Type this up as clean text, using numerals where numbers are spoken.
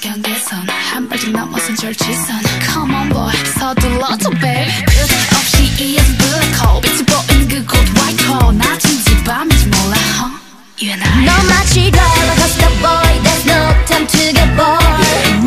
경계선 한 발짝 넘어선 절지선 Come on boy 서둘러줘 babe 끝없이 이어진 black hole 빛이 보이는 그곳 white hole 낮인지 밤인지 몰라 huh? You and I 넌 마치 rollercoaster boy There's no time to get bored